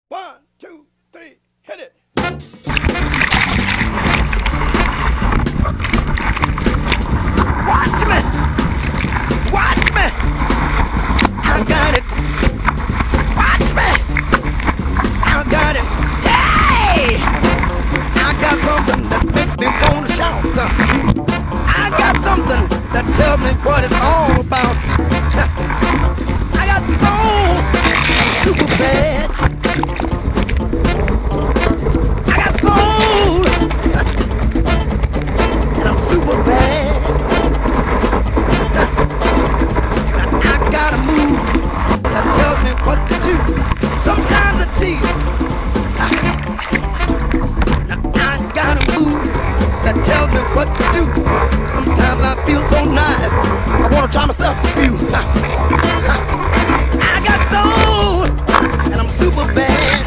One, two, three, hit it. Watch me, watch me. I got it. Watch me, I got it. Hey, I got something that makes me wanna shout. I got something that tells me what it's all about. I got soul, I'm super bad. I got soul, and I'm super bad. I got a move that tells me what to do. Sometimes I tease. Now I got a move that tells me what to do. Sometimes I feel so nice, I wanna try myself a few. I got soul, and I'm super bad.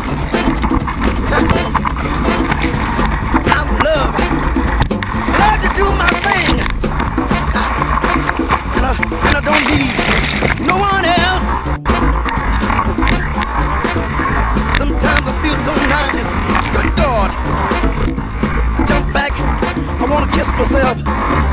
I love to do my thing, and I don't need no one else. Sometimes I feel so nice, good God. I jump back, I wanna kiss myself.